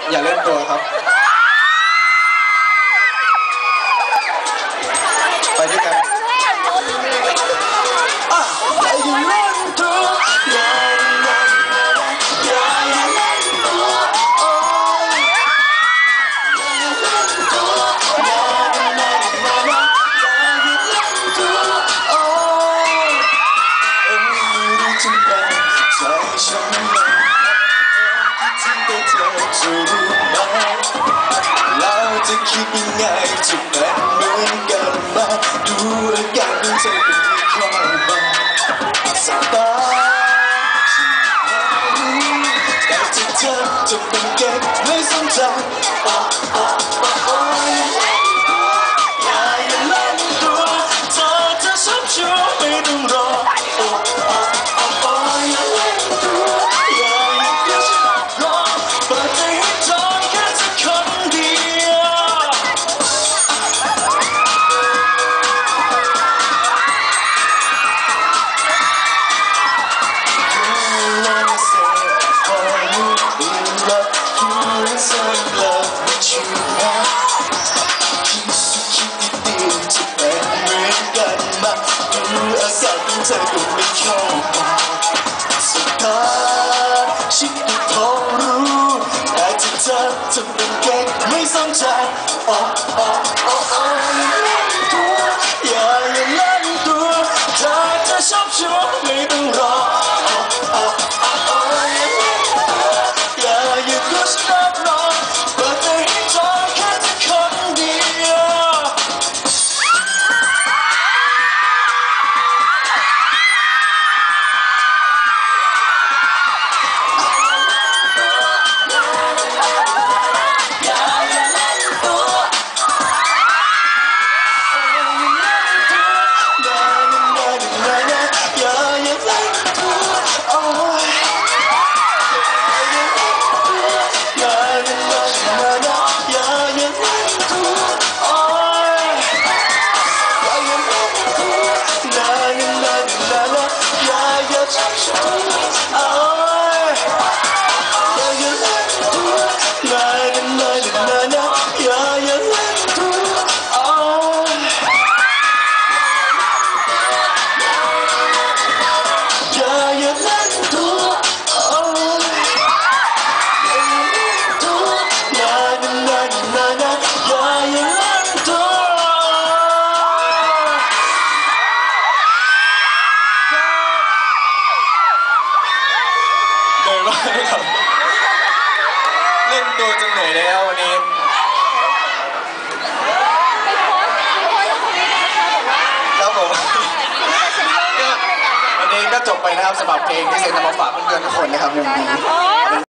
อย่าเล่นตัวครับไปด้วยกันจะคิดยังไงจะเป็นเหมือนกันมาดูอาการของเธอเป็นไม่ค่อยมาสายตาฉันรู้แต่ที่เธอจะเป็นเก่งไม่สนใจอย่าเล่นตัวเธอจะชอบชูไม่ต้องรออย่าเล่นตัวอย่าเดี๋ยวฉันรอเปิดใจให้เธอแค่สักคนเดียวเธอก็ไม่เข้ามาสุดท้ายฉันก็พอรู้แต่ที่เธอจะเป็นเก่งไม่สนใจอย่าเล่นตัวเธอจะชอบชัวร์ไม่ต้องรออย่าก็ฉันรับรองเปิดใจให้เธอแค่จะคนเดียวเล่นตัวจนเหนื่อยแล้ววันนี้ครับผมวันนี้ก็จบไปนะครับสำหรับเพลงที่เซ็นจะมาฝากเพื่อนๆทุกคนนะครับวงนี้